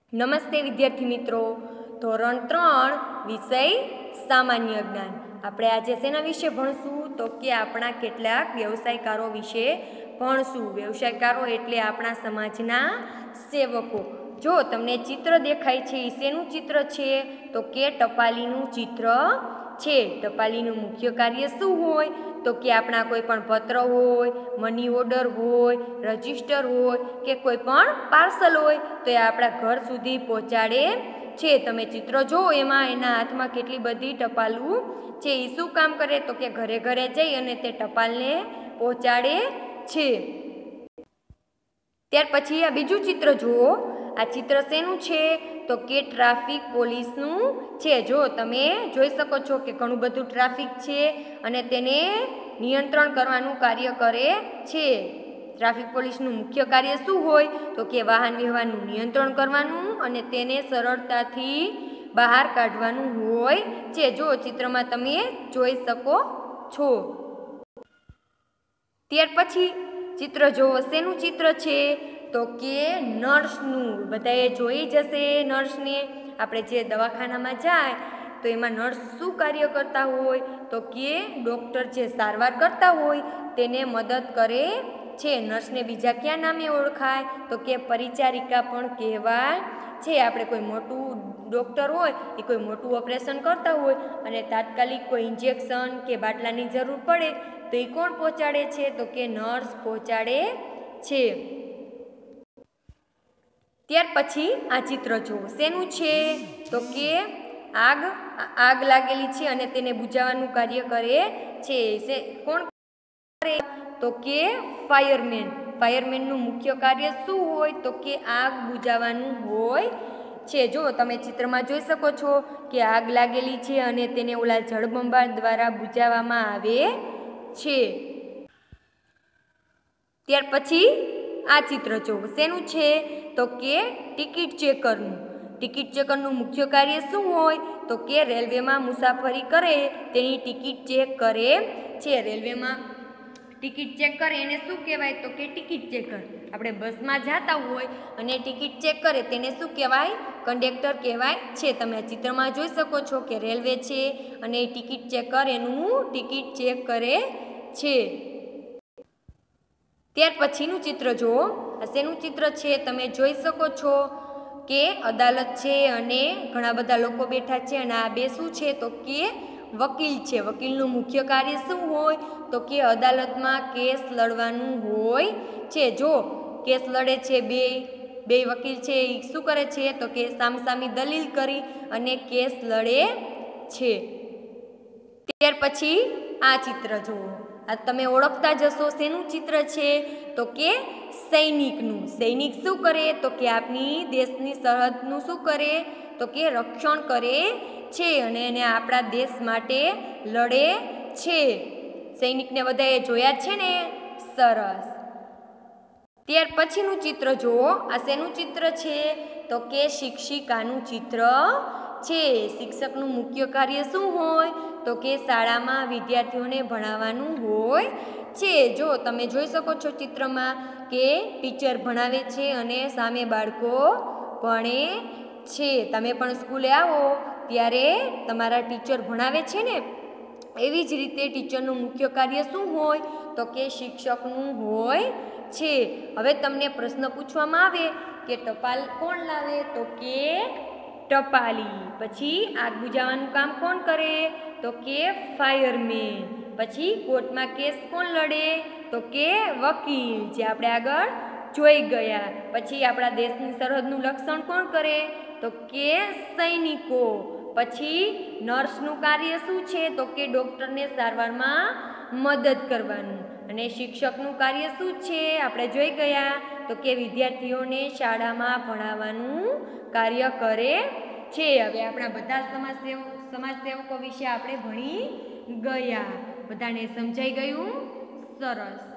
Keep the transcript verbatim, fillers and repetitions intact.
નમસ્તે વિદ્યાર્થી મિત્રો, ધોરણ ત્રણ વિષય સામાન્ય જ્ઞાન. આપણે આજે શેના વિશે ભણશું તો કે આપણા કેટલાક વ્યવસાયકારો વિશે ભણશું. વ્યવસાયકારો એટલે આપણા સમાજના સેવકો. જો તમને ચિત્ર દેખાય છે એ શેનું ચિત્ર છે તો કે ટપાલીનું ચિત્ર છે. ટપાલીનું મુખ્ય કાર્ય શું હોય તો કે આપણા કોઈ પણ પત્ર હોય, મની ઓર્ડર હોય, રજિસ્ટર હોય કે કોઈ પણ પાર્સલ હોય તો એ આપણા ઘર સુધી પહોંચાડે છે. તમે ચિત્ર જુઓ એમાં એના હાથમાં કેટલી બધી ટપાલું છે. એ શું કામ કરે તો કે ઘરે ઘરે જઈ અને તે ટપાલને પહોંચાડે છે. ત્યાર પછી આ બીજું ચિત્ર જુઓ. આ ચિત્ર શેનું છે તો કે ટ્રાફિક પોલીસનું છે. જો તમે જોઈ શકો છો કે ઘણું બધું ટ્રાફિક છે અને તેને નિયંત્રણ કરવાનું કાર્ય કરે છે. ટ્રાફિક પોલીસનું મુખ્ય કાર્ય શું હોય તો કે વાહન વ્યવહારનું નિયંત્રણ કરવાનું અને તેને સરળતાથી બહાર કાઢવાનું હોય છે. જો ચિત્રમાં તમે જોઈ શકો છો. ત્યાર પછી ચિત્ર જોવો. શેનું ચિત્ર છે તો કે નર્સનું. બધાએ જોઈ જશે નર્સને. આપણે જે દવાખાનામાં જાય તો એમાં નર્સ શું કાર્ય કરતા હોય તો કે ડૉક્ટર જે સારવાર કરતા હોય તેને મદદ કરે છે. નર્સને બીજા કયા નામે ઓળખાય તો કે પરિચારિકા પણ કહેવાય છે. આપણે કોઈ મોટું ડૉક્ટર હોય એ કોઈ મોટું ઓપરેશન કરતા હોય અને તાત્કાલિક કોઈ ઇન્જેક્શન કે બાટલાની જરૂર પડે તો એ કોણ પહોંચાડે છે તો કે નર્સ પહોંચાડે છે. ત્યાર પછી આ ચિત્ર જુઓ. શેનું છે તો કે આગ આગ લાગેલી છે અને તેને બુઝાવવાનું કાર્ય કરે છે. કોણ કરે તો કે ફાયરમેન. ફાયરમેનનું મુખ્ય કાર્ય શું હોય તો કે આગ બુઝાવવાનું હોય છે. જો તમે ચિત્રમાં જોઈ શકો છો કે આગ લાગેલી છે અને તેને ઓલા જળબંબાળ દ્વારા બુઝાવવામાં આવે છે. ત્યાર પછી આ ચિત્ર જુઓ. શેનું છે તો કે ટિકિટ ચેકરનું. ટિકિટ ચેકરનું મુખ્ય કાર્ય શું હોય તો કે રેલવેમાં મુસાફરી કરે તેની ટિકિટ ચેક કરે છે. રેલવેમાં ટિકિટ ચેક કરે એને શું કહેવાય તો કે ટિકિટ ચેકર. આપણે બસમાં જતા હોય અને ટિકિટ ચેક કરે તેને શું કહેવાય કંડક્ટર કહેવાય છે. તમે આ ચિત્રમાં જોઈ શકો છો કે રેલવે છે અને ટિકિટ ચેકર એનું ટિકિટ ચેક કરે છે. ત્યાર પછીનું ચિત્ર જુઓ. આ શેનું ચિત્ર છે તમે જોઈ શકો છો કે અદાલત છે અને ઘણા બધા લોકો બેઠા છે અને આ બે શું છે તો કે વકીલ છે. વકીલનું મુખ્ય કાર્ય શું હોય તો કે અદાલતમાં કેસ લડવાનું હોય છે. જો કેસ લડે છે બે બે વકીલ છે એ શું કરે છે તો કે સામસામી દલીલ કરી અને કેસ લડે છે. ત્યાર પછી આ ચિત્ર જુઓ. આ તમે ઓળખતા જશો શેનું ચિત્ર છે તો કે સૈનિકનું. સૈનિક શું કરે તો કે આપણી દેશની સરહદનું શું કરે તો કે રક્ષણ કરે છે અને એને આપણા દેશ માટે લડે છે. સૈનિકને બધાએ જોયા છે ને? સરસ. ત્યાર પછીનું ચિત્ર જુઓ. આ શેનું ચિત્ર છે તો કે શિક્ષિકાનું ચિત્ર છે. શિક્ષકનું મુખ્ય કાર્ય શું હોય તો કે શાળામાં વિદ્યાર્થીઓને ભણાવવાનું હોય છે. જો તમે જોઈ શકો છો ચિત્રમાં કે ટીચર ભણાવે છે અને સામે બાળકો ભણે છે. તમે પણ સ્કૂલે આવો ત્યારે તમારા ટીચર ભણાવે છે ને, એવી જ રીતે ટીચરનું મુખ્ય કાર્ય શું હોય તો કે શિક્ષકનું હોય છે. હવે તમને પ્રશ્ન પૂછવામાં આવે કે ટપાલ કોણ લાવે તો કે ટપાલી. પછી આગ બુઝાવવાનું કામ કોણ કરે તો કે ફાયરમેન. પછી કોર્ટમાં કેસ કોણ લડે તો કે વકીલ, જે આપણે આગળ જોઈ ગયા. પછી આપણા દેશની સરહદનું રક્ષણ કોણ કરે તો કે સૈનિકો. પછી નર્સનું કાર્ય શું છે તો કે ડૉક્ટરને સારવારમાં મદદ કરવાનું. અને શિક્ષકનું કાર્ય શું છે આપણે જોઈ ગયા તો કે વિદ્યાર્થીઓને શાળામાં ભણાવવાનું કાર્ય કરે છે. હવે આપણા બધા સમાજસેવ સમાજસેવકો વિશે આપણે ભણી ગયા. બધાને સમજાઈ ગયું? સરસ.